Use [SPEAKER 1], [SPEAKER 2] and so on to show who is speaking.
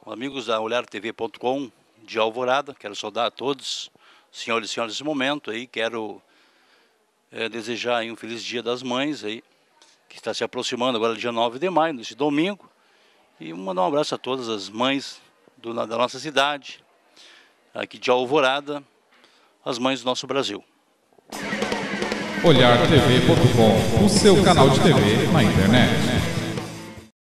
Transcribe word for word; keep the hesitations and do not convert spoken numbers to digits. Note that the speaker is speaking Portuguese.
[SPEAKER 1] Amigos da olhar T V ponto com de Alvorada, quero saudar a todos, senhores e senhoras, nesse momento aí, quero é, desejar aí um feliz Dia das Mães aí, que está se aproximando agora, dia nove de maio, nesse domingo, e mandar um abraço a todas as mães do, da nossa cidade, aqui de Alvorada, as mães do nosso Brasil.
[SPEAKER 2] olhar T V ponto com, o seu canal de T V na internet.